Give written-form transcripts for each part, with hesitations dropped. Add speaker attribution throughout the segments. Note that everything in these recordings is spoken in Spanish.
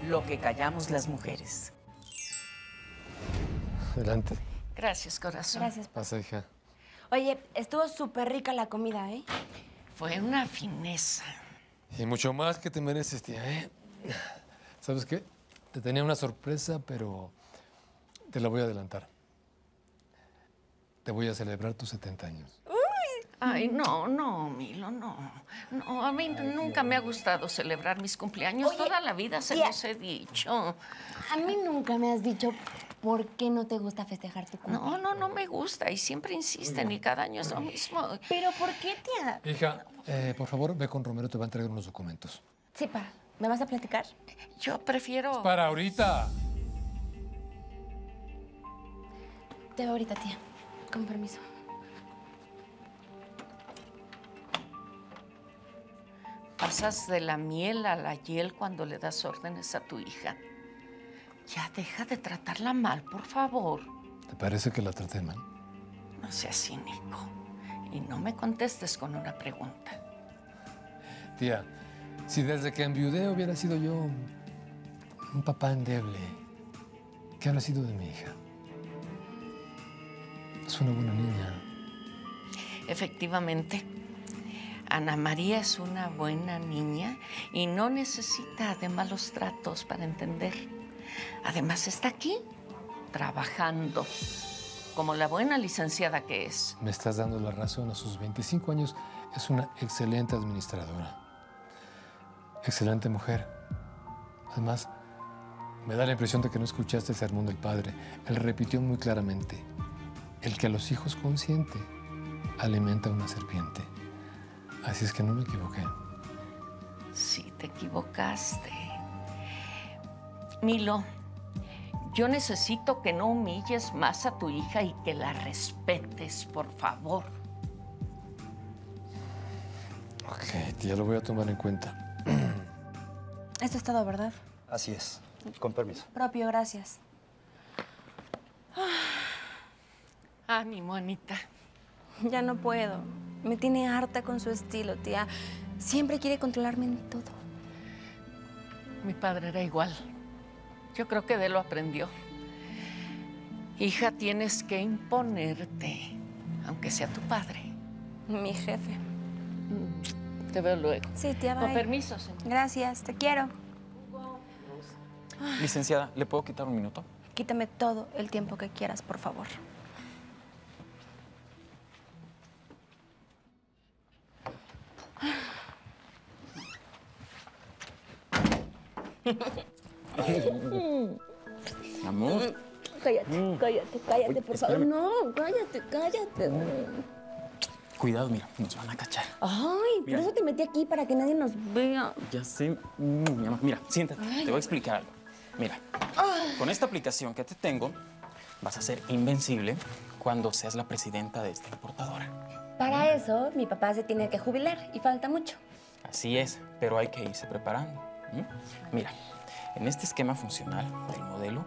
Speaker 1: lo que callamos las mujeres.
Speaker 2: Adelante.
Speaker 1: Gracias, corazón.
Speaker 3: Gracias.
Speaker 2: Pasa, hija.
Speaker 3: Oye, estuvo súper rica la comida, ¿eh?
Speaker 1: Fue una fineza.
Speaker 2: Y mucho más que te mereces, tía, ¿eh? ¿Sabes qué? Te tenía una sorpresa, pero te la voy a adelantar. Te voy a celebrar tus 70 años.
Speaker 1: Ay, no, Milo, no. No, a mí nunca me ha gustado celebrar mis cumpleaños.
Speaker 3: Oye,
Speaker 1: Toda la vida se
Speaker 3: tía.
Speaker 1: los he dicho.
Speaker 3: A mí nunca me has dicho por qué no te gusta festejar tu cumpleaños.
Speaker 1: No me gusta y siempre insisten y cada año es lo mismo.
Speaker 3: ¿Pero por qué, tía?
Speaker 2: Hija, por favor, ve con Romero, te va a entregar unos documentos.
Speaker 3: Sí, pa. ¿Me vas a platicar?
Speaker 1: Yo prefiero...
Speaker 2: ¡Para ahorita!
Speaker 3: Te veo ahorita, tía. Con permiso.
Speaker 1: Pasas de la miel a la hiel cuando le das órdenes a tu hija. Ya deja de tratarla mal, por favor.
Speaker 2: ¿Te parece que la traté mal?
Speaker 1: No seas cínico. Y no me contestes con una pregunta.
Speaker 2: Tía, si desde que enviudé hubiera sido yo un papá endeble, ¿qué habrá sido de mi hija? Es una buena niña.
Speaker 1: Efectivamente, Ana María es una buena niña y no necesita de malos tratos para entender. Además, está aquí, trabajando, como la buena licenciada que es.
Speaker 2: Me estás dando la razón. A sus 25 años es una excelente administradora. Excelente mujer. Además, me da la impresión de que no escuchaste el sermón del padre. Él repitió muy claramente: el que a los hijos consiente alimenta a una serpiente. Así es que no me equivoqué.
Speaker 1: Sí, te equivocaste. Milo, yo necesito que no humilles más a tu hija y que la respetes, por favor.
Speaker 2: Ok, tía, lo voy a tomar en cuenta.
Speaker 3: Esto es todo, ¿verdad?
Speaker 4: Así es. Con permiso.
Speaker 3: Propio, gracias.
Speaker 1: Ánimo, Anita.
Speaker 3: Ya no puedo. Me tiene harta con su estilo, tía. Siempre quiere controlarme en todo.
Speaker 1: Mi padre era igual. Yo creo que de él lo aprendió. Hija, tienes que imponerte, aunque sea tu padre.
Speaker 3: Mi jefe.
Speaker 1: Te veo luego.
Speaker 3: Sí, tía, bye.
Speaker 1: Con permiso, señor.
Speaker 3: Gracias, te quiero.
Speaker 4: Licenciada, ¿le puedo quitar un minuto?
Speaker 3: Quítame todo el tiempo que quieras, por favor.
Speaker 4: Amor.
Speaker 3: Cállate, por favor.
Speaker 4: espérame.
Speaker 3: No, cállate.
Speaker 4: Cuidado, mira, nos van a cachar.
Speaker 3: Ay, por
Speaker 4: Mira.
Speaker 3: eso te metí aquí, para que nadie nos vea.
Speaker 4: Ya sé. Mi amor, mira, siéntate. Te voy a explicar algo. Mira, con esta aplicación que te tengo, vas a ser invencible cuando seas la presidenta de esta importadora.
Speaker 3: Para eso, mi papá se tiene que jubilar y falta mucho.
Speaker 4: Así es, pero hay que irse preparando. Mira, en este esquema funcional del modelo,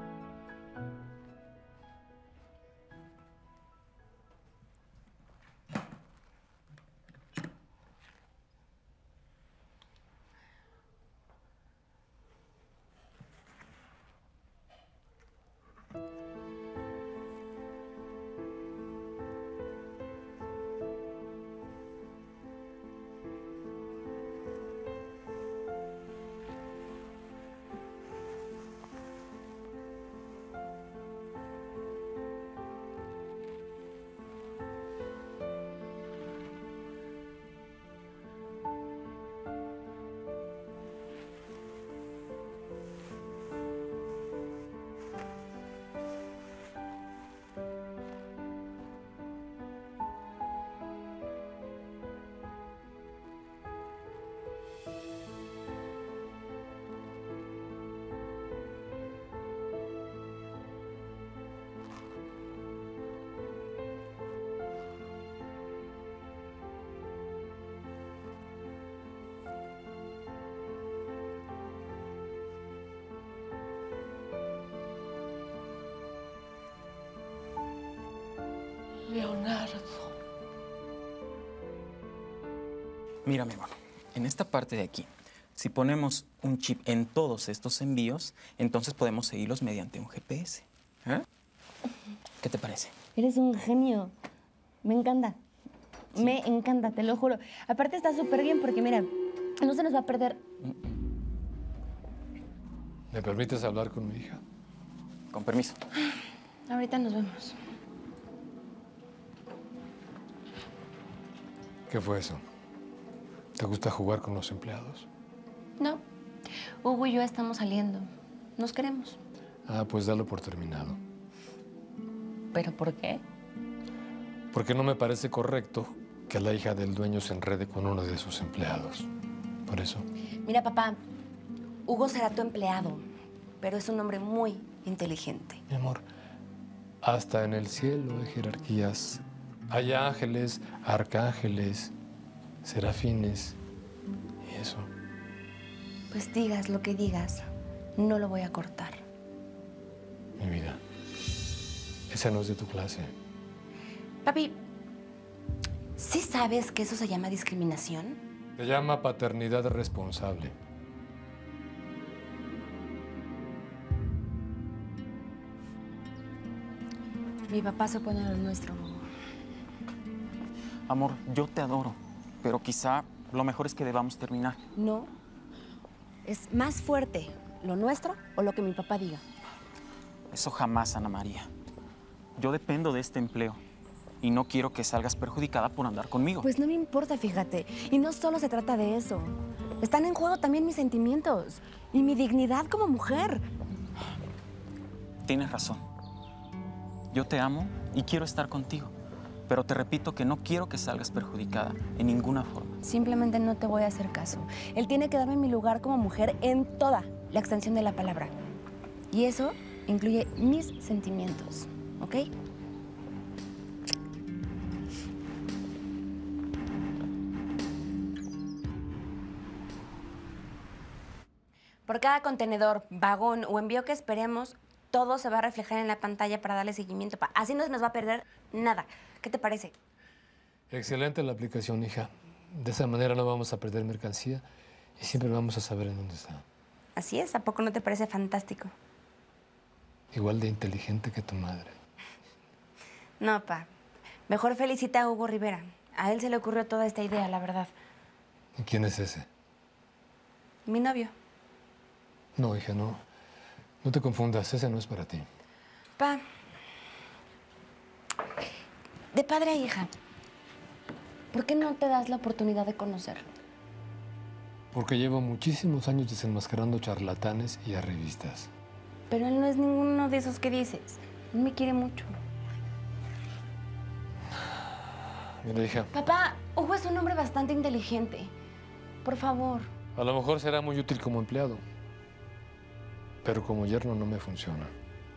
Speaker 1: Leonardo.
Speaker 4: mira, mi amor, en esta parte de aquí, Si ponemos un chip en todos estos envíos, entonces podemos seguirlos mediante un GPS. ¿Eh? ¿Qué te parece?
Speaker 3: Eres un genio. Me encanta. ¿Sí? Me encanta, te lo juro. Aparte está súper bien porque, mira, no se nos va a perder.
Speaker 2: ¿Me permites hablar con mi hija?
Speaker 4: Con permiso.
Speaker 3: Ahorita nos vemos.
Speaker 2: ¿Qué fue eso? ¿Te gusta jugar con los empleados?
Speaker 3: No. Hugo y yo estamos saliendo. Nos queremos.
Speaker 2: Ah, pues dalo por terminado.
Speaker 3: ¿Pero por qué?
Speaker 2: Porque no me parece correcto que la hija del dueño se enrede con uno de sus empleados. Por eso.
Speaker 3: Mira, papá, Hugo será tu empleado, pero es un hombre muy inteligente.
Speaker 2: Mi amor, hasta en el cielo hay jerarquías. Hay ángeles, arcángeles, serafines y eso.
Speaker 3: Pues digas lo que digas, no lo voy a cortar.
Speaker 2: Mi vida, esa no es de tu clase.
Speaker 3: Papi, ¿sí sabes que eso se llama discriminación?
Speaker 2: Se llama paternidad responsable.
Speaker 3: Mi papá se opone a lo nuestro, Hugo.
Speaker 4: Amor, yo te adoro, pero quizá lo mejor es que debamos terminar.
Speaker 3: No. Es más fuerte lo nuestro o lo que mi papá diga.
Speaker 4: Eso jamás, Ana María. Yo dependo de este empleo y no quiero que salgas perjudicada por andar conmigo.
Speaker 3: Pues no me importa, fíjate. Y no solo se trata de eso. Están en juego también mis sentimientos y mi dignidad como mujer.
Speaker 4: Tienes razón. Yo te amo y quiero estar contigo. Pero te repito que no quiero que salgas perjudicada en ninguna forma.
Speaker 3: Simplemente no te voy a hacer caso. Él tiene que darme mi lugar como mujer en toda la extensión de la palabra. Y eso incluye mis sentimientos, ¿ok? Por cada contenedor, vagón o envío que esperemos, todo se va a reflejar en la pantalla para darle seguimiento. Así no se nos va a perder nada. ¿Qué te parece?
Speaker 2: Excelente la aplicación, hija. De esa manera no vamos a perder mercancía y siempre vamos a saber en dónde está.
Speaker 3: Así es, ¿a poco no te parece fantástico?
Speaker 2: Igual de inteligente que tu madre.
Speaker 3: No, pa. Mejor felicita a Hugo Rivera. A él se le ocurrió toda esta idea, la verdad.
Speaker 2: ¿Y quién es ese?
Speaker 3: Mi novio.
Speaker 2: No, hija, no. No te confundas, ese no es para ti.
Speaker 3: Pa. De padre a hija, ¿por qué no te das la oportunidad de conocerlo?
Speaker 2: Porque llevo muchísimos años desenmascarando charlatanes y arribistas.
Speaker 3: Pero él no es ninguno de esos que dices. Él me quiere mucho.
Speaker 2: Mira, hija,
Speaker 3: Papá, Hugo es un hombre bastante inteligente. Por favor.
Speaker 2: a lo mejor será muy útil como empleado, pero como yerno no me funciona.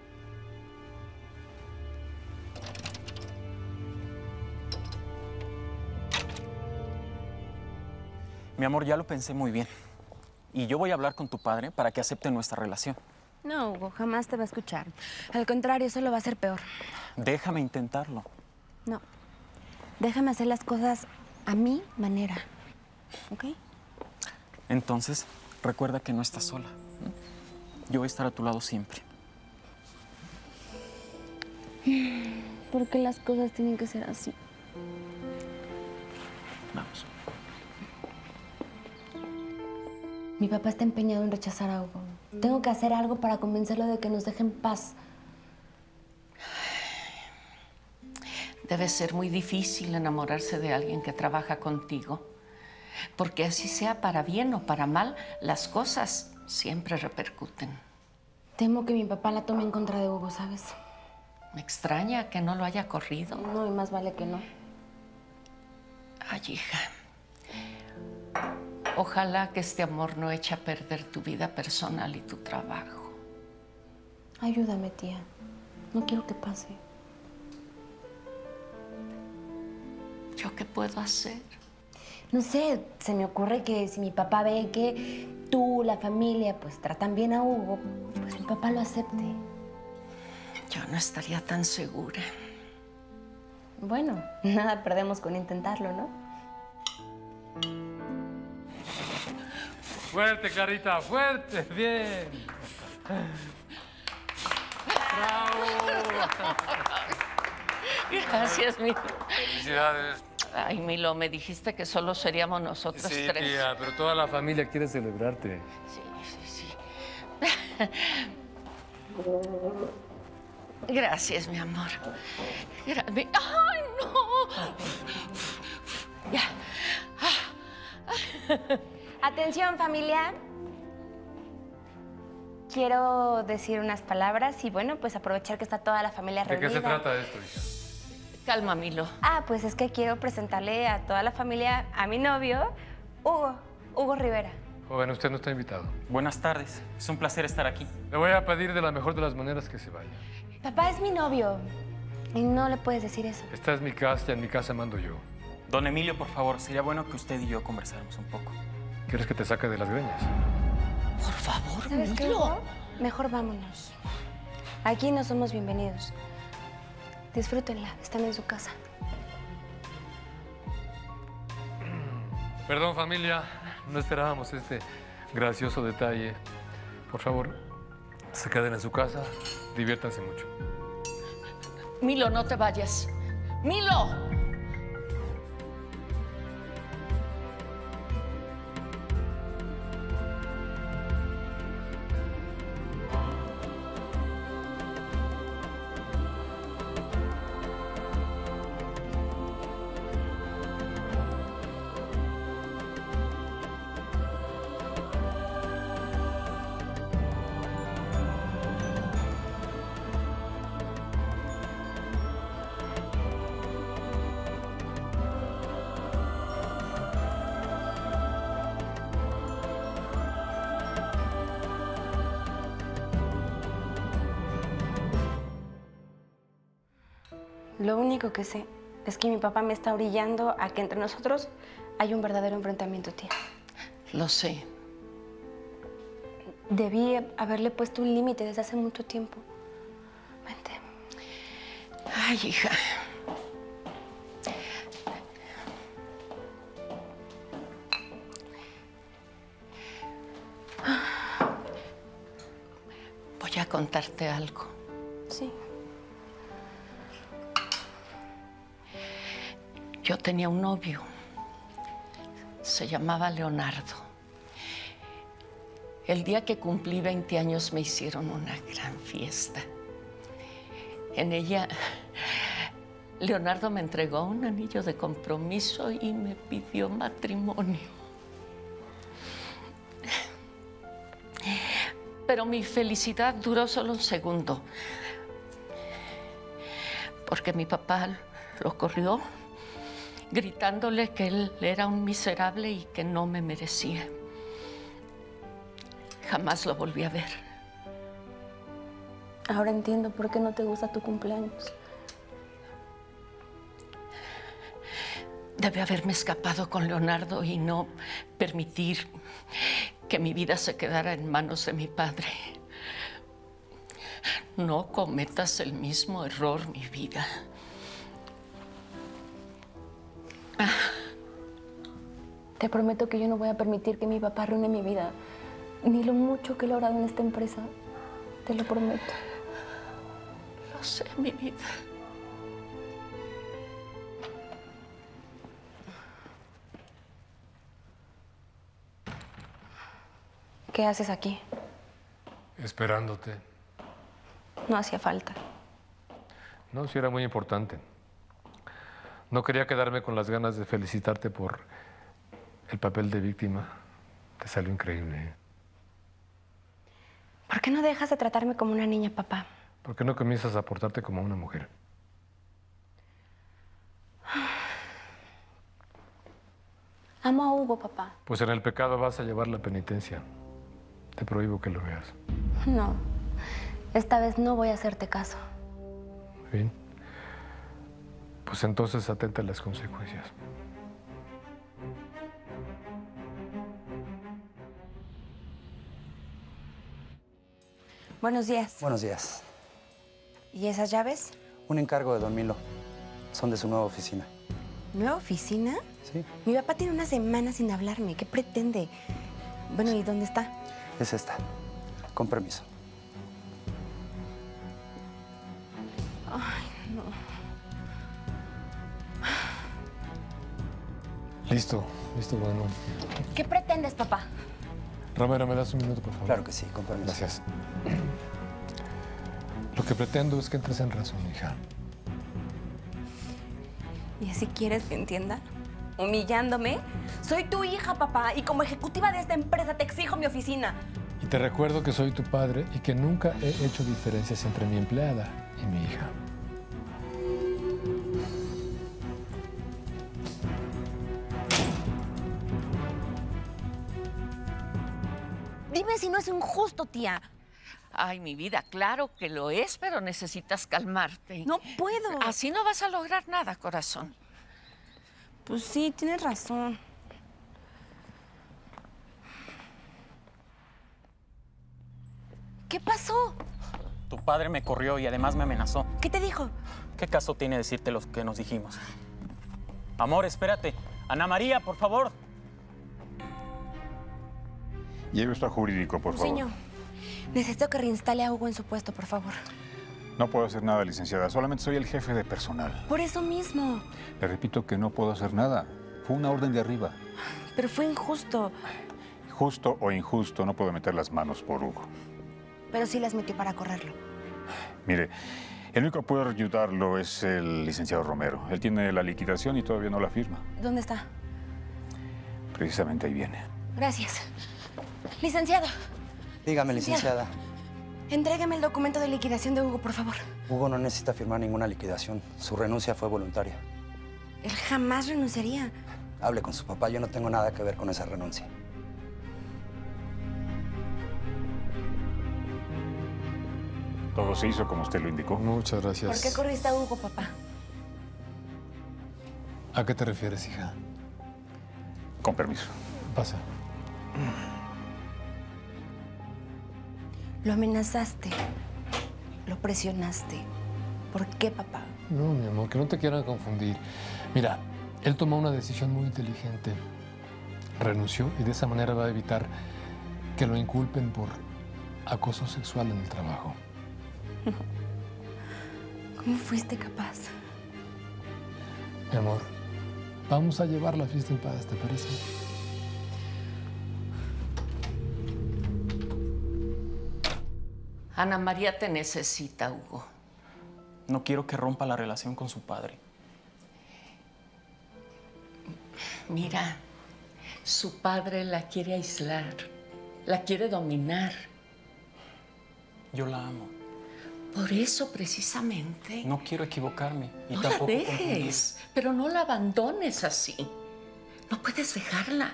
Speaker 4: Mi amor, ya lo pensé muy bien. Y yo voy a hablar con tu padre para que acepte nuestra relación.
Speaker 3: No, Hugo, jamás te va a escuchar. Al contrario, eso lo va a hacer peor.
Speaker 4: Déjame intentarlo.
Speaker 3: No. Déjame hacer las cosas a mi manera. ¿Ok?
Speaker 4: Entonces, recuerda que no estás sola. Yo voy a estar a tu lado siempre.
Speaker 3: ¿Por qué las cosas tienen que ser así?
Speaker 4: Vamos.
Speaker 3: Mi papá está empeñado en rechazar a Hugo. Tengo que hacer algo para convencerlo de que nos deje en paz.
Speaker 1: Debe ser muy difícil enamorarse de alguien que trabaja contigo, porque así sea para bien o para mal, las cosas siempre repercuten.
Speaker 3: Temo que mi papá la tome en contra de Hugo, ¿sabes?
Speaker 1: Me extraña que no lo haya corrido.
Speaker 3: No, y más vale que no.
Speaker 1: Ay, hija. Ojalá que este amor no eche a perder tu vida personal y tu trabajo.
Speaker 3: Ayúdame, tía. No quiero que pase.
Speaker 1: ¿Yo qué puedo hacer?
Speaker 3: No sé, se me ocurre que si mi papá ve que tú, la familia, pues tratan bien a Hugo, pues mi papá lo acepte.
Speaker 1: Yo no estaría tan segura.
Speaker 3: Bueno, nada perdemos con intentarlo, ¿no?
Speaker 2: Fuerte, Clarita, fuerte. Bien. ¡Bravo!
Speaker 1: Gracias, Milo.
Speaker 2: Felicidades.
Speaker 1: Ay, Milo, me dijiste que solo seríamos nosotros
Speaker 2: Sí,
Speaker 1: tres.
Speaker 2: tía, pero toda la familia quiere celebrarte.
Speaker 1: Sí. Gracias, mi amor. ¡Ay, no! Ya.
Speaker 3: Atención, familia. Quiero decir unas palabras y, bueno, pues aprovechar que está toda la familia
Speaker 2: ¿De
Speaker 3: reunida.
Speaker 2: qué se trata esto, hija?
Speaker 1: Calma, Milo.
Speaker 3: Pues es que quiero presentarle a toda la familia a mi novio, Hugo Rivera.
Speaker 2: Joven, usted no está invitado.
Speaker 4: Buenas tardes. Es un placer estar aquí.
Speaker 2: Le voy a pedir de la mejor de las maneras que se vaya.
Speaker 3: Papá es mi novio y no le puedes decir eso.
Speaker 2: Esta es mi casa y en mi casa mando yo.
Speaker 4: Don Emilio, por favor, sería bueno que usted y yo conversáramos un poco.
Speaker 2: ¿Quieres que te saque de las greñas?
Speaker 1: Por favor,
Speaker 3: ¿Sabes qué,
Speaker 1: Milo.
Speaker 3: Hugo? Mejor vámonos. Aquí no somos bienvenidos. Disfrútenla, están en su casa.
Speaker 2: Perdón, familia. No esperábamos este gracioso detalle. Por favor, se queden en su casa. Diviértanse mucho.
Speaker 1: Milo, no te vayas. ¡Milo!
Speaker 3: Lo único que sé es que mi papá me está orillando a que entre nosotros hay un verdadero enfrentamiento, tía.
Speaker 1: Lo sé.
Speaker 3: Debí haberle puesto un límite desde hace mucho tiempo. Vente.
Speaker 1: Ay, hija. Voy a contarte algo.
Speaker 3: Sí.
Speaker 1: Yo tenía un novio. Se llamaba Leonardo. El día que cumplí 20 años me hicieron una gran fiesta. En ella, Leonardo me entregó un anillo de compromiso y me pidió matrimonio. Pero mi felicidad duró solo un segundo. Porque mi papá lo corrió, gritándole que él era un miserable y que no me merecía. Jamás lo volví a ver.
Speaker 3: Ahora entiendo por qué no te gusta tu cumpleaños.
Speaker 1: Debe haberme escapado con Leonardo y no permitir que mi vida se quedara en manos de mi padre. No cometas el mismo error, mi vida.
Speaker 3: Te prometo que yo no voy a permitir que mi papá arruine mi vida, ni lo mucho que he logrado en esta empresa. Te lo prometo.
Speaker 1: Lo sé, mi vida.
Speaker 3: ¿Qué haces aquí?
Speaker 2: Esperándote.
Speaker 3: No hacía falta.
Speaker 2: No, sí era muy importante. No quería quedarme con las ganas de felicitarte por el papel de víctima. Te salió increíble.
Speaker 3: ¿Por qué no dejas de tratarme como una niña, papá?
Speaker 2: ¿Por qué no comienzas a portarte como una mujer?
Speaker 3: Amo a Hugo, papá.
Speaker 2: Pues en el pecado vas a llevar la penitencia. Te prohíbo que lo veas.
Speaker 3: No, esta vez no voy a hacerte caso.
Speaker 2: Muy bien. Pues entonces atenta a las consecuencias.
Speaker 3: Buenos días.
Speaker 5: Buenos días.
Speaker 3: ¿Y esas llaves?
Speaker 5: Un encargo de don Milo. Son de su nueva oficina.
Speaker 3: ¿Nueva oficina?
Speaker 5: Sí.
Speaker 3: Mi papá tiene una semana sin hablarme. ¿Qué pretende? Bueno, ¿y dónde está?
Speaker 5: Es esta. Con permiso.
Speaker 3: Ay, no.
Speaker 2: Listo, bueno.
Speaker 3: ¿Qué pretendes, papá?
Speaker 2: Romero, ¿me das un minuto, por favor?
Speaker 5: Claro que sí, con permiso.
Speaker 2: Gracias. Lo que pretendo es que entres en razón, hija.
Speaker 3: ¿Y así quieres que entienda? ¿Humillándome? Soy tu hija, papá, y como ejecutiva de esta empresa te exijo mi oficina.
Speaker 2: Y te recuerdo que soy tu padre y que nunca he hecho diferencias entre mi empleada y mi hija.
Speaker 3: Dime si no es injusto, tía.
Speaker 1: Ay, mi vida, claro que lo es, pero necesitas calmarte.
Speaker 3: No puedo.
Speaker 1: Así no vas a lograr nada, corazón.
Speaker 3: Pues sí, tienes razón. ¿Qué pasó?
Speaker 4: Tu padre me corrió y además me amenazó.
Speaker 3: ¿Qué te dijo?
Speaker 4: ¿Qué caso tiene decirte lo que nos dijimos? Amor, espérate. Ana María, por favor.
Speaker 6: Lleve esto a jurídico, por favor.
Speaker 3: Señor, necesito que reinstale a Hugo en su puesto, por favor.
Speaker 6: No puedo hacer nada, licenciada. Solamente soy el jefe de personal.
Speaker 3: Por eso mismo.
Speaker 6: Le repito que no puedo hacer nada. Fue una orden de arriba.
Speaker 3: Pero fue injusto.
Speaker 6: Justo o injusto, no puedo meter las manos por Hugo.
Speaker 3: Pero sí las metió para correrlo.
Speaker 6: Mire, el único que puede ayudarlo es el licenciado Romero. Él tiene la liquidación y todavía no la firma.
Speaker 3: ¿Dónde está?
Speaker 6: Precisamente ahí viene.
Speaker 3: Gracias. Licenciado,
Speaker 5: Dígame, licenciada.
Speaker 3: entrégueme el documento de liquidación de Hugo, por favor.
Speaker 5: Hugo no necesita firmar ninguna liquidación. Su renuncia fue voluntaria.
Speaker 3: Él jamás renunciaría.
Speaker 5: Hable con su papá. Yo no tengo nada que ver con esa renuncia.
Speaker 6: Todo se hizo como usted lo indicó.
Speaker 2: Muchas gracias.
Speaker 3: ¿Por qué corriste a Hugo, papá?
Speaker 2: ¿A qué te refieres, hija?
Speaker 6: Con permiso.
Speaker 2: Pasa.
Speaker 3: Lo amenazaste. Lo presionaste. ¿Por qué, papá?
Speaker 2: No, mi amor, que no te quieran confundir. Mira, él tomó una decisión muy inteligente. Renunció y de esa manera va a evitar que lo inculpen por acoso sexual en el trabajo.
Speaker 3: ¿Cómo fuiste capaz?
Speaker 2: Mi amor, vamos a llevar la fiesta en paz, ¿te parece?
Speaker 1: Ana María te necesita, Hugo.
Speaker 4: No quiero que rompa la relación con su padre.
Speaker 1: Mira, su padre la quiere aislar, la quiere dominar.
Speaker 4: Yo la amo.
Speaker 1: Por eso, precisamente.
Speaker 4: No quiero equivocarme y
Speaker 1: No la
Speaker 4: tampoco
Speaker 1: dejes, pero no la abandones así. No puedes dejarla.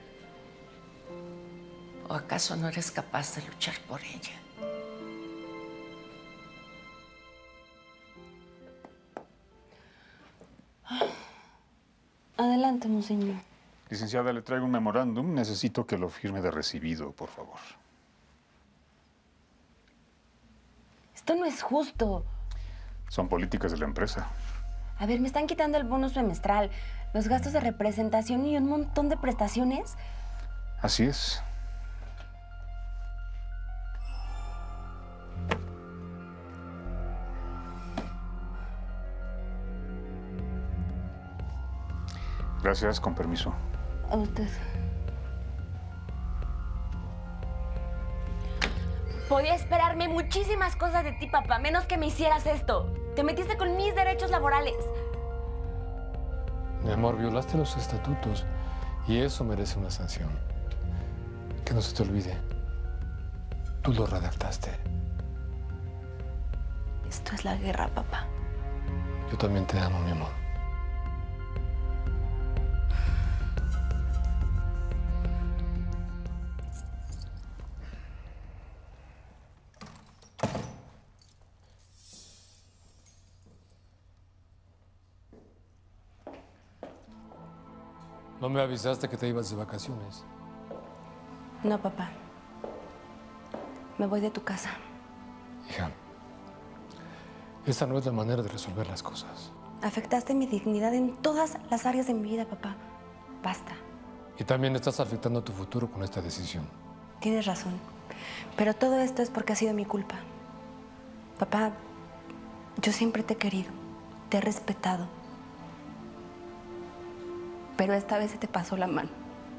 Speaker 1: ¿O acaso no eres capaz de luchar por ella?
Speaker 3: Adelante, monseñor.
Speaker 6: Licenciada, le traigo un memorándum. Necesito que lo firme de recibido, por favor.
Speaker 3: Esto no es justo.
Speaker 6: Son políticas de la empresa.
Speaker 3: A ver, me están quitando el bono semestral, los gastos de representación y un montón de prestaciones.
Speaker 6: Así es. Gracias, con permiso.
Speaker 3: A usted. Podía esperarme muchísimas cosas de ti, papá, menos que me hicieras esto. Te metiste con mis derechos laborales.
Speaker 2: Mi amor, violaste los estatutos y eso merece una sanción. Que no se te olvide. Tú lo redactaste.
Speaker 3: Esto es la guerra, papá.
Speaker 2: Yo también te amo, mi amor. No me avisaste que te ibas de vacaciones.
Speaker 3: No, papá. Me voy de tu casa.
Speaker 2: Hija, esa no es la manera de resolver las cosas.
Speaker 3: Afectaste mi dignidad en todas las áreas de mi vida, papá. Basta.
Speaker 2: Y también estás afectando tu futuro con esta decisión.
Speaker 3: Tienes razón. Pero todo esto es porque ha sido mi culpa. Papá, yo siempre te he querido, te he respetado. Pero esta vez se te pasó la mano.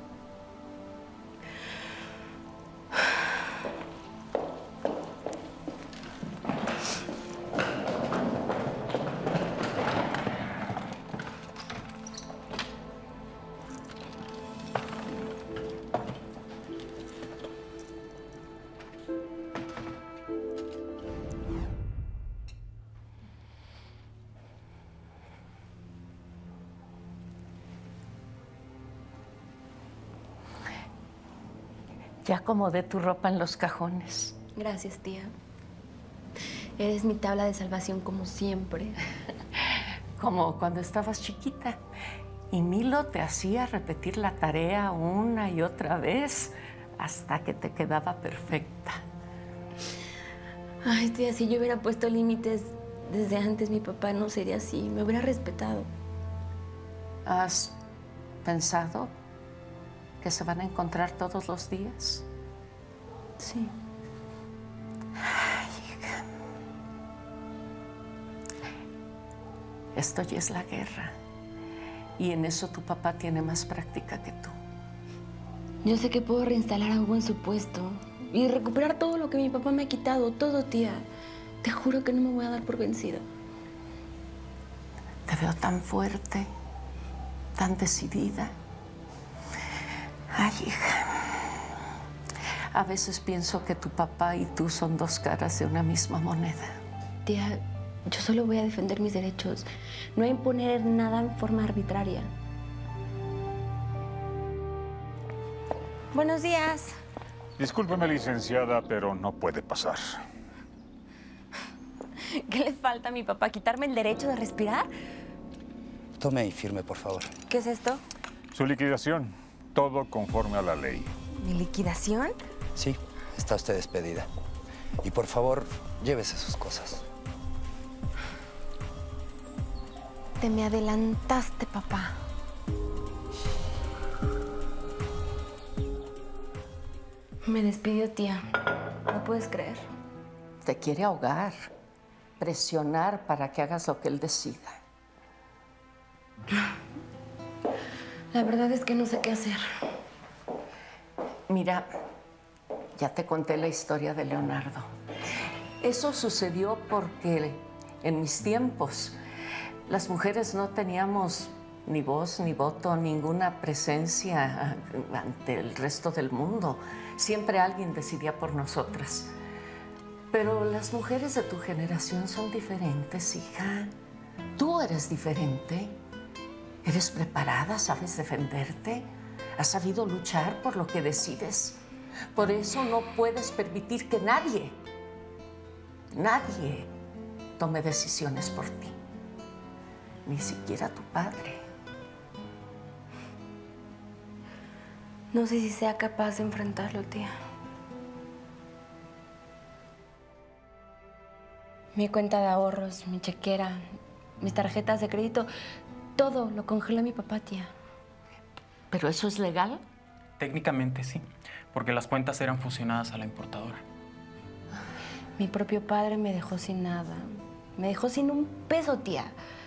Speaker 1: Ya acomodé tu ropa en los cajones.
Speaker 3: Gracias, tía. Eres mi tabla de salvación como siempre.
Speaker 1: Como cuando estabas chiquita. Y Milo te hacía repetir la tarea una y otra vez hasta que te quedaba perfecta.
Speaker 3: Ay, tía, si yo hubiera puesto límites desde antes, mi papá no sería así. Me hubiera respetado.
Speaker 1: ¿Has pensado que se van a encontrar todos los días?
Speaker 3: Sí.
Speaker 1: Ay, hija. Esto ya es la guerra. Y en eso tu papá tiene más práctica que tú.
Speaker 3: Yo sé que puedo reinstalar a Hugo en su puesto y recuperar todo lo que mi papá me ha quitado. Todo, tía. Te juro que no me voy a dar por vencida.
Speaker 1: Te veo tan fuerte, tan decidida. Ay, hija. A veces pienso que tu papá y tú son dos caras de una misma moneda.
Speaker 3: Tía, yo solo voy a defender mis derechos, no a imponer nada en forma arbitraria. Buenos días.
Speaker 6: Discúlpeme, licenciada, pero no puede pasar.
Speaker 3: ¿Qué le falta a mi papá? ¿Quitarme el derecho de respirar?
Speaker 5: Tome y firme, por favor.
Speaker 3: ¿Qué es esto?
Speaker 6: Su liquidación, todo conforme a la ley.
Speaker 3: ¿Mi liquidación?
Speaker 5: Sí, está usted despedida. Y por favor, llévese sus cosas.
Speaker 3: Te me adelantaste, papá. Me despidió, tía. ¿No puedes creer?
Speaker 1: Te quiere ahogar, presionar para que hagas lo que él decida.
Speaker 3: La verdad es que no sé qué hacer.
Speaker 1: Mira, ya te conté la historia de Leonardo. Eso sucedió porque en mis tiempos las mujeres no teníamos ni voz, ni voto, ninguna presencia ante el resto del mundo. Siempre alguien decidía por nosotras. Pero las mujeres de tu generación son diferentes, hija. Tú eres diferente. Eres preparada, sabes defenderte. Has sabido luchar por lo que decides. Por eso no puedes permitir que nadie tome decisiones por ti. Ni siquiera tu padre.
Speaker 3: No sé si sea capaz de enfrentarlo, tía. Mi cuenta de ahorros, mi chequera, mis tarjetas de crédito, todo lo congeló mi papá, tía.
Speaker 1: ¿Pero eso es legal?
Speaker 4: Técnicamente sí, porque las cuentas eran fusionadas a la importadora.
Speaker 3: Mi propio padre me dejó sin nada. Me dejó sin un peso, tía.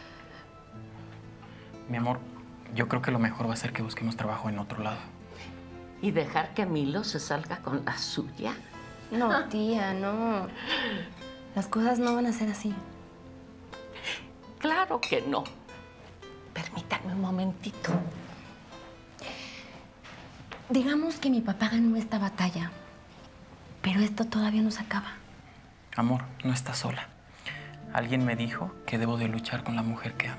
Speaker 4: Mi amor, yo creo que lo mejor va a ser que busquemos trabajo en otro lado.
Speaker 1: ¿Y dejar que Milo se salga con la suya?
Speaker 3: No, tía, no. Las cosas no van a ser así.
Speaker 1: Claro que no. Permítame un momentito.
Speaker 3: Digamos que mi papá ganó esta batalla, pero esto todavía no se acaba.
Speaker 4: Amor, no estás sola. Alguien me dijo que debo de luchar con la mujer que amo.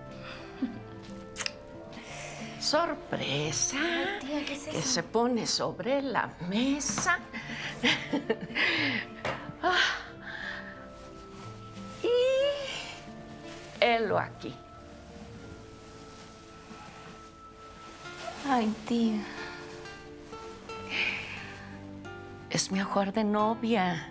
Speaker 1: Sorpresa.
Speaker 3: Ay, tía, ¿qué es
Speaker 1: que
Speaker 3: eso?
Speaker 1: se pone sobre la mesa. Ah. Y helo aquí.
Speaker 3: Ay, tía.
Speaker 1: Es mi ajuar de novia,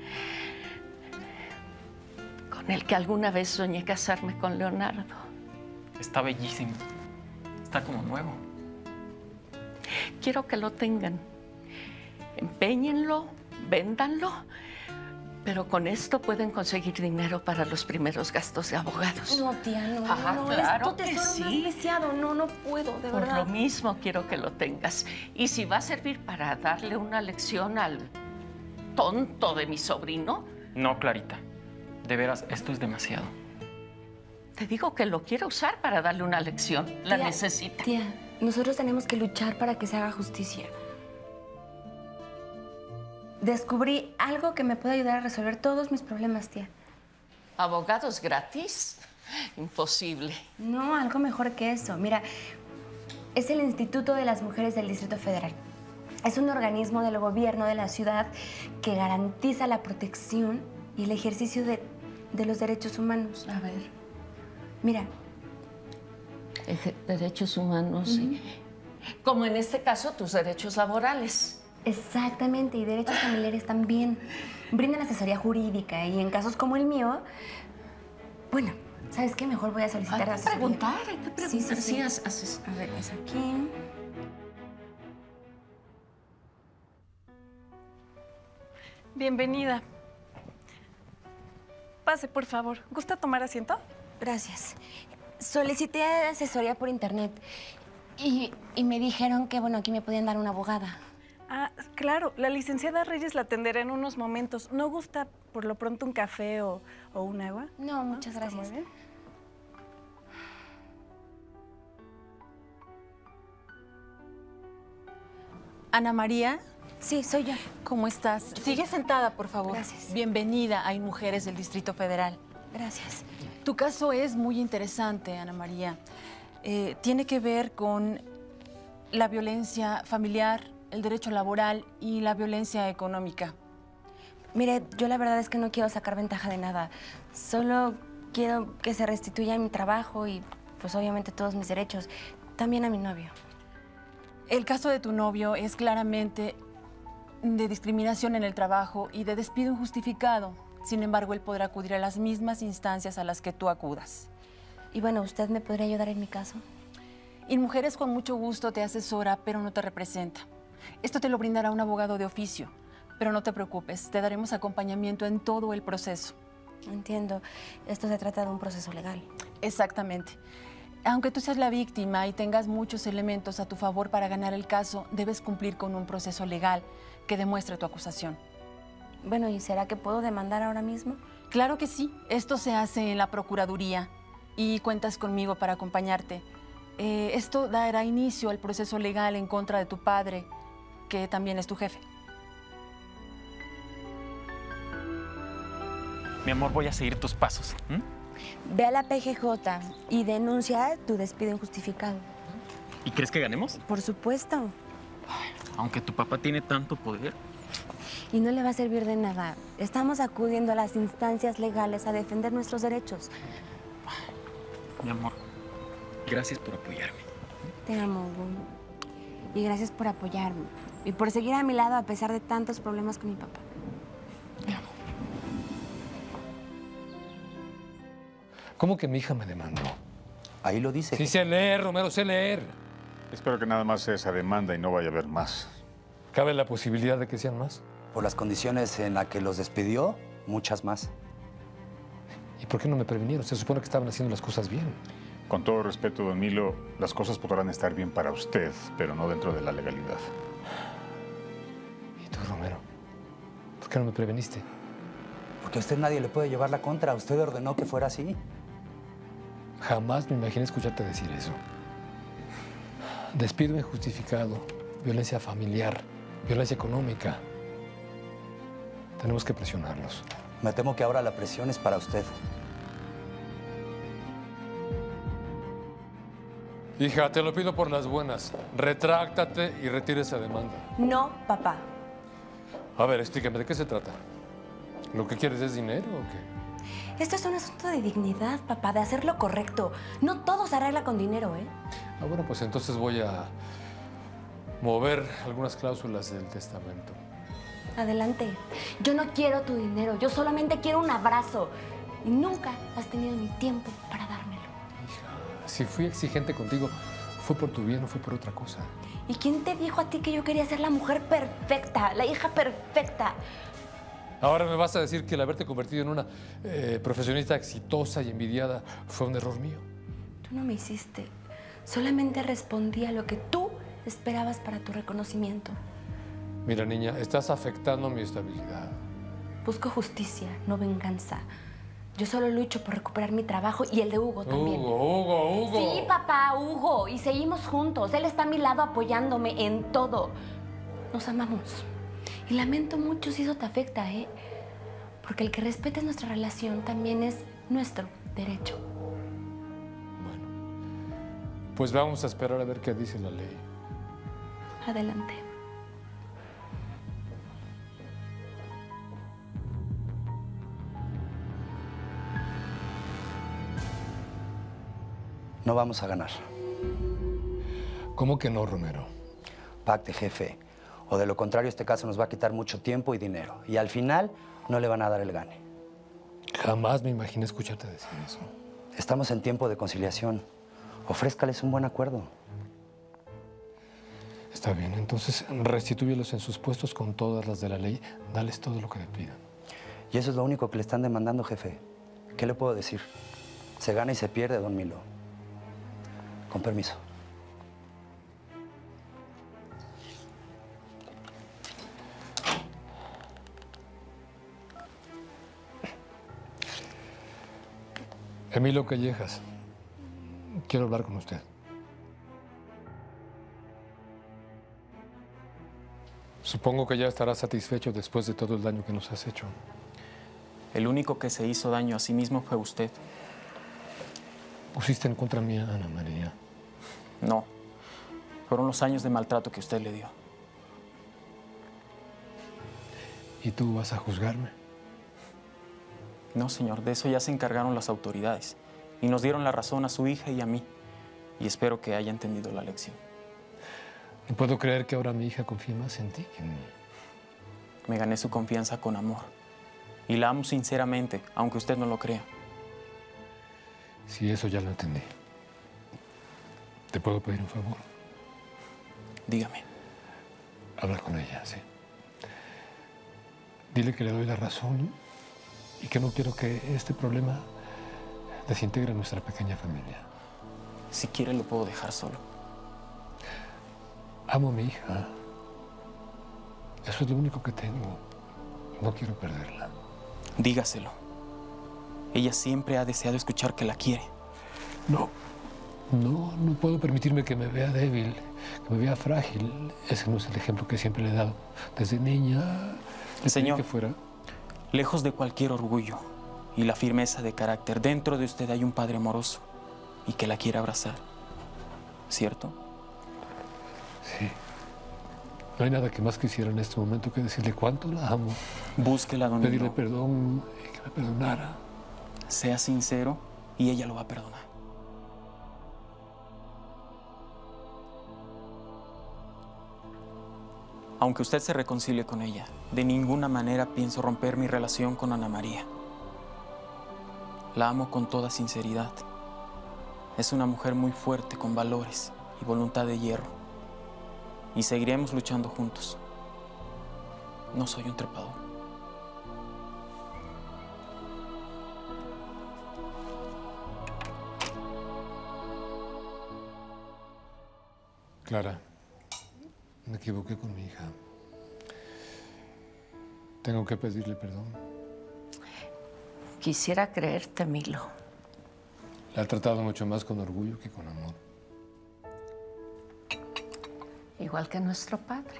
Speaker 1: con el que alguna vez soñé casarme con Leonardo.
Speaker 4: Está bellísimo. Está como nuevo.
Speaker 1: quiero que lo tengan. Empeñenlo, véndanlo, pero con esto pueden conseguir dinero para los primeros gastos de abogados.
Speaker 3: No, tía, no, no,
Speaker 1: claro
Speaker 3: es tu
Speaker 1: que
Speaker 3: tesoro más
Speaker 1: sí.
Speaker 3: preciado. No, no puedo, de
Speaker 1: Por
Speaker 3: verdad.
Speaker 1: lo mismo quiero que lo tengas. Y si va a servir para darle una lección al tonto de mi sobrino,
Speaker 4: No, Clarita. De veras, esto es demasiado.
Speaker 1: te digo que lo quiero usar para darle una lección. La
Speaker 3: Tía,
Speaker 1: necesita.
Speaker 3: Tía, nosotros tenemos que luchar para que se haga justicia. Descubrí algo que me puede ayudar a resolver todos mis problemas, tía.
Speaker 1: ¿Abogados gratis? Imposible.
Speaker 3: No, algo mejor que eso. Mira, es el Instituto de las Mujeres del Distrito Federal. Es un organismo del gobierno de la ciudad que garantiza la protección y el ejercicio de los derechos humanos.
Speaker 1: A ver.
Speaker 3: Mira,
Speaker 1: Derechos humanos, sí. Como en este caso, tus derechos laborales.
Speaker 3: exactamente, y derechos familiares también. Brindan asesoría jurídica y en casos como el mío, bueno, ¿sabes qué? Mejor voy a solicitar
Speaker 1: Hay que
Speaker 3: asesoría.
Speaker 1: preguntar, hay que preguntar.
Speaker 3: Sí, sí, sí.
Speaker 1: haces.
Speaker 3: A ver, es aquí.
Speaker 7: Bienvenida. Pase, por favor. ¿Gusta tomar asiento?
Speaker 3: Gracias. Solicité asesoría por internet y me dijeron que, bueno, aquí me podían dar una abogada.
Speaker 7: Ah, claro. La licenciada Reyes la atenderá en unos momentos. ¿No gusta por lo pronto un café o un agua?
Speaker 3: No, muchas
Speaker 7: Está muy
Speaker 3: gracias.
Speaker 7: bien.
Speaker 8: Ana María,
Speaker 3: Sí, soy yo.
Speaker 8: ¿cómo estás? Sigue sentada, por favor.
Speaker 3: Gracias.
Speaker 8: Bienvenida a Mujeres del Distrito Federal.
Speaker 3: Gracias.
Speaker 8: Tu caso es muy interesante, Ana María. Tiene que ver con la violencia familiar, el derecho laboral y la violencia económica.
Speaker 3: Mire, yo la verdad es que no quiero sacar ventaja de nada. Solo quiero que se restituya mi trabajo y, pues, obviamente todos mis derechos. También a mi novio.
Speaker 8: El caso de tu novio es claramente de discriminación en el trabajo y de despido injustificado. Sin embargo, él podrá acudir a las mismas instancias a las que tú acudas.
Speaker 3: Y bueno, ¿usted me podría ayudar en mi caso?
Speaker 8: Mujeres con mucho gusto te asesora, pero no te representa. Esto te lo brindará un abogado de oficio, pero no te preocupes, te daremos acompañamiento en todo el proceso.
Speaker 3: Entiendo. Esto se trata de un proceso legal.
Speaker 8: Exactamente. Aunque tú seas la víctima y tengas muchos elementos a tu favor para ganar el caso, debes cumplir con un proceso legal que demuestre tu acusación.
Speaker 3: Bueno, ¿y será que puedo demandar ahora mismo?
Speaker 8: Claro que sí. Esto se hace en la Procuraduría y cuentas conmigo para acompañarte. Esto dará inicio al proceso legal en contra de tu padre, que también es tu jefe.
Speaker 4: Mi amor, voy a seguir tus pasos.
Speaker 3: Ve a la PGJ y denuncia tu despido injustificado.
Speaker 4: ¿Y crees que ganemos?
Speaker 3: Por supuesto.
Speaker 4: Aunque tu papá tiene tanto poder.
Speaker 3: Y no le va a servir de nada. Estamos acudiendo a las instancias legales a defender nuestros derechos.
Speaker 4: Mi amor, gracias por apoyarme.
Speaker 3: Te amo, Gun. Y gracias por apoyarme. Y por seguir a mi lado a pesar de tantos problemas con mi papá.
Speaker 2: ¿Cómo que mi hija me demandó?
Speaker 5: Ahí lo dice.
Speaker 2: Sí sé leer, Romero, sé leer.
Speaker 6: Espero que nada más sea esa demanda y no vaya a haber más.
Speaker 2: ¿Cabe la posibilidad de que sean más?
Speaker 5: Por las condiciones en las que los despidió, muchas más.
Speaker 2: ¿Y por qué no me previnieron? Se supone que estaban haciendo las cosas bien.
Speaker 6: Con todo respeto, don Milo, las cosas podrán estar bien para usted, pero no dentro de la legalidad.
Speaker 2: ¿Y tú, Romero? ¿Por qué no me preveniste?
Speaker 5: Porque a usted nadie le puede llevar la contra. Usted ordenó que fuera así.
Speaker 2: Jamás me imaginé escucharte decir eso. Despido injustificado, violencia familiar, violencia económica. Tenemos que presionarlos.
Speaker 5: Me temo que ahora la presión es para usted.
Speaker 2: Hija, te lo pido por las buenas. Retráctate y retire esa demanda.
Speaker 3: No, papá.
Speaker 2: A ver, explícame, ¿de qué se trata? ¿Lo que quieres es dinero o qué?
Speaker 3: Esto es un asunto de dignidad, papá, de hacer lo correcto. No todo se arregla con dinero, ¿eh?
Speaker 2: Ah, bueno, pues entonces voy a mover algunas cláusulas del testamento.
Speaker 3: Adelante. Yo no quiero tu dinero, yo solamente quiero un abrazo. Y nunca has tenido ni tiempo para dármelo.
Speaker 2: Si fui exigente contigo, Fue por tu bien, no fue por otra cosa.
Speaker 3: ¿Y quién te dijo a ti que yo quería ser la mujer perfecta, la hija perfecta?
Speaker 2: Ahora me vas a decir que el haberte convertido en una profesionista exitosa y envidiada fue un error mío.
Speaker 3: Tú no me hiciste. Solamente respondí a lo que tú esperabas para tu reconocimiento.
Speaker 2: Mira, niña, estás afectando mi estabilidad.
Speaker 3: Busco justicia, no venganza. Yo solo lucho por recuperar mi trabajo y el de Hugo también.
Speaker 2: Hugo.
Speaker 3: Sí, papá, Hugo. Y seguimos juntos. Él está a mi lado apoyándome en todo. Nos amamos. Y lamento mucho si eso te afecta, ¿eh? Porque el que respete nuestra relación también es nuestro derecho.
Speaker 2: Bueno, pues vamos a esperar a ver qué dice la ley.
Speaker 3: Adelante.
Speaker 5: No vamos a ganar.
Speaker 2: ¿Cómo que no, Romero?
Speaker 5: Pacte, jefe. O de lo contrario, este caso nos va a quitar mucho tiempo y dinero. Y al final, no le van a dar el gane.
Speaker 2: Jamás me imaginé escucharte decir eso.
Speaker 5: Estamos en tiempo de conciliación. Ofrézcales un buen acuerdo.
Speaker 2: Está bien, entonces restitúyelos en sus puestos con todas las de la ley. Dales todo lo que le pidan.
Speaker 5: Y eso es lo único que le están demandando, jefe. ¿Qué le puedo decir? Se gana y se pierde, don Milo. Con permiso.
Speaker 2: Emilio Callejas, quiero hablar con usted. Supongo que ya estará satisfecho después de todo el daño que nos has hecho.
Speaker 4: El único que se hizo daño a sí mismo fue usted.
Speaker 2: Pusiste en contra mía, Ana María.
Speaker 4: No. Fueron los años de maltrato que usted le dio.
Speaker 2: ¿Y tú vas a juzgarme?
Speaker 4: No, señor. De eso ya se encargaron las autoridades. Y nos dieron la razón a su hija y a mí. Y espero que haya entendido la lección.
Speaker 2: No puedo creer que ahora mi hija confíe más en ti que en mí.
Speaker 4: Me gané su confianza con amor. Y la amo sinceramente, aunque usted no lo crea.
Speaker 2: Sí, eso ya lo entendí. ¿Te puedo pedir un favor?
Speaker 4: Dígame.
Speaker 2: Habla con ella, sí. Dile que le doy la razón y que no quiero que este problema desintegre nuestra pequeña familia.
Speaker 4: Si quiere, lo puedo dejar solo.
Speaker 2: Amo a mi hija. Eso es lo único que tengo. No quiero perderla.
Speaker 4: Dígaselo. Ella siempre ha deseado escuchar que la quiere.
Speaker 2: No puedo permitirme que me vea débil, que me vea frágil. Ese no es el ejemplo que siempre le he dado. Desde niña,
Speaker 4: Señor,
Speaker 2: que fuera.
Speaker 4: Lejos de cualquier orgullo y la firmeza de carácter, dentro de usted hay un padre amoroso y que la quiere abrazar. ¿Cierto?
Speaker 2: Sí. No hay nada que más quisiera en este momento que decirle cuánto la amo.
Speaker 4: Búsquela, don
Speaker 2: Pedirle
Speaker 4: Milo.
Speaker 2: perdón y que me perdonara.
Speaker 4: Sea sincero y ella lo va a perdonar. Aunque usted se reconcilie con ella, de ninguna manera pienso romper mi relación con Ana María. La amo con toda sinceridad. Es una mujer muy fuerte, con valores y voluntad de hierro. Y seguiremos luchando juntos. No soy un trepador.
Speaker 2: Clara, me equivoqué con mi hija. Tengo que pedirle perdón.
Speaker 1: Quisiera creerte, Milo.
Speaker 2: La he tratado mucho más con orgullo que con amor.
Speaker 1: Igual que nuestro padre.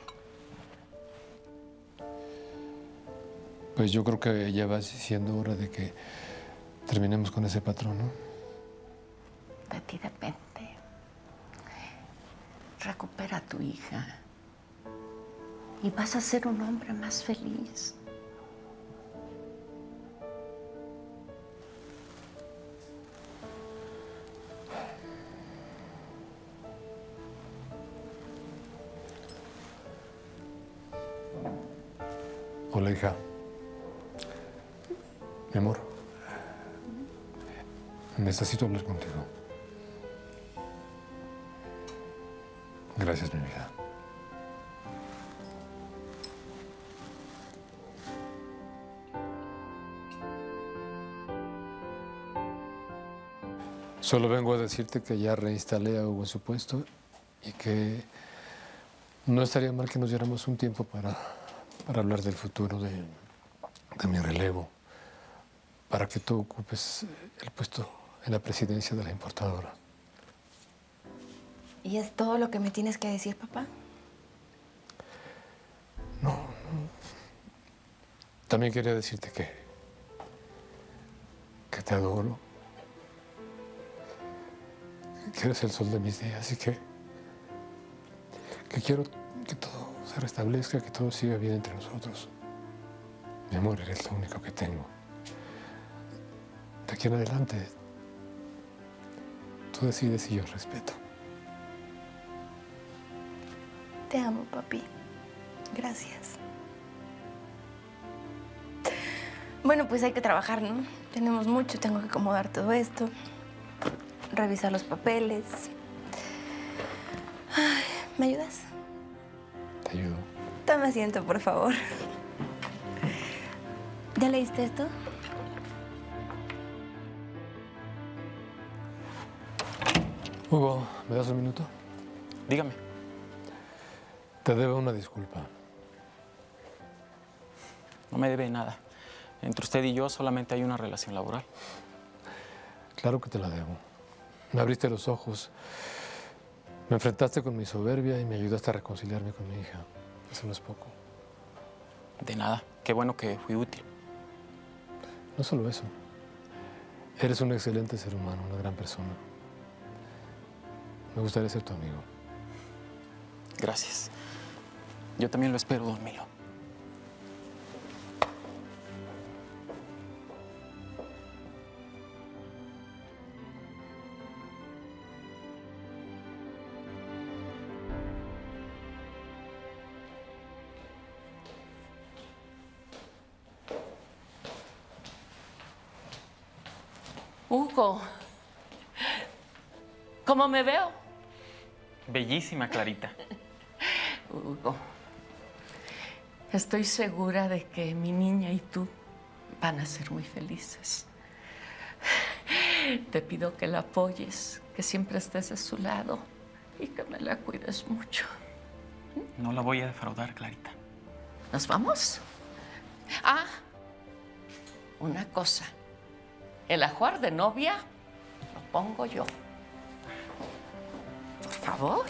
Speaker 2: Pues yo creo que ya va siendo hora de que terminemos con ese patrón, ¿no?
Speaker 1: De ti depende. Recupera a tu hija y vas a ser un hombre más feliz.
Speaker 2: Hola, hija. Mi amor. Necesito hablar contigo. Gracias, mi vida. Solo vengo a decirte que ya reinstalé a Hugo en su puesto y que no estaría mal que nos diéramos un tiempo para hablar del futuro de mi relevo, para que tú ocupes el puesto en la presidencia de la importadora.
Speaker 3: ¿Y es todo lo que me tienes que decir, papá?
Speaker 2: No. También quería decirte que te adoro, que eres el sol de mis días y que quiero que todo se restablezca, que todo siga bien entre nosotros. Mi amor, eres lo único que tengo. De aquí en adelante, tú decides y yo respeto.
Speaker 3: Te amo, papi. Gracias. Bueno, pues hay que trabajar, ¿no? Tenemos mucho, tengo que acomodar todo esto, revisar los papeles. Ay, ¿me ayudas?
Speaker 2: Te ayudo.
Speaker 3: Toma asiento, por favor. ¿Ya leíste esto?
Speaker 2: Hugo, ¿me das un minuto?
Speaker 4: Dígame.
Speaker 2: Te debo una disculpa.
Speaker 4: No me debe nada. Entre usted y yo solamente hay una relación laboral.
Speaker 2: Claro que te la debo. Me abriste los ojos, me enfrentaste con mi soberbia y me ayudaste a reconciliarme con mi hija. Eso no es poco.
Speaker 4: De nada. Qué bueno que fui útil.
Speaker 2: No solo eso. Eres un excelente ser humano, una gran persona. Me gustaría ser tu amigo.
Speaker 4: Gracias. Yo también lo espero, don Milo.
Speaker 1: Hugo, ¿cómo me veo?
Speaker 4: Bellísima, Clarita.
Speaker 1: Hugo, estoy segura de que mi niña y tú van a ser muy felices. Te pido que la apoyes, que siempre estés a su lado y que me la cuides mucho.
Speaker 4: No la voy a defraudar, Clarita.
Speaker 1: ¿Nos vamos? Ah, una cosa. El ajuar de novia lo pongo yo. Por favor.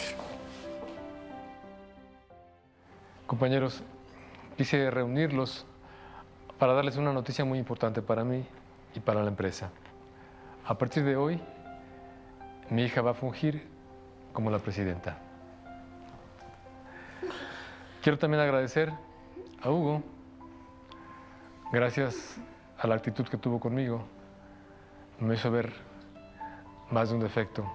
Speaker 2: Compañeros, quise reunirlos para darles una noticia muy importante para mí y para la empresa. A partir de hoy, mi hija va a fungir como la presidenta. Quiero también agradecer a Hugo. Gracias a la actitud que tuvo conmigo, me hizo ver más de un defecto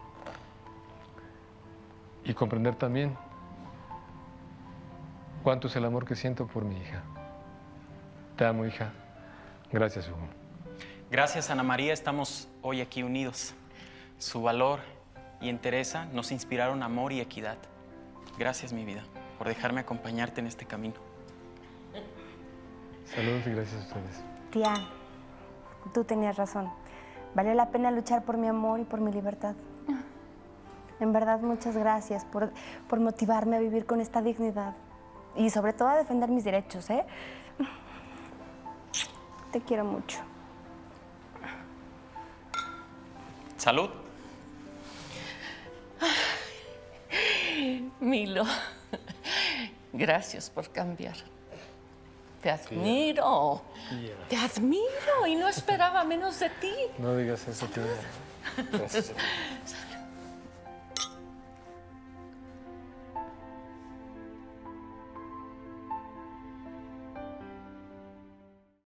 Speaker 2: y comprender también cuánto es el amor que siento por mi hija. Te amo, hija. Gracias, Hugo.
Speaker 4: Gracias, Ana María, estamos hoy aquí unidos. Su valor y entereza nos inspiraron amor y equidad. Gracias, mi vida, por dejarme acompañarte en este camino.
Speaker 2: Saludos y gracias a ustedes.
Speaker 3: Tía, tú tenías razón. Valió la pena luchar por mi amor y por mi libertad. En verdad, muchas gracias por motivarme a vivir con esta dignidad. Y sobre todo a defender mis derechos, ¿eh? Te quiero mucho.
Speaker 4: Salud.
Speaker 1: Milo, gracias por cambiar. Te admiro. Te admiro y no esperaba menos de ti.
Speaker 2: No digas eso, tía. Gracias.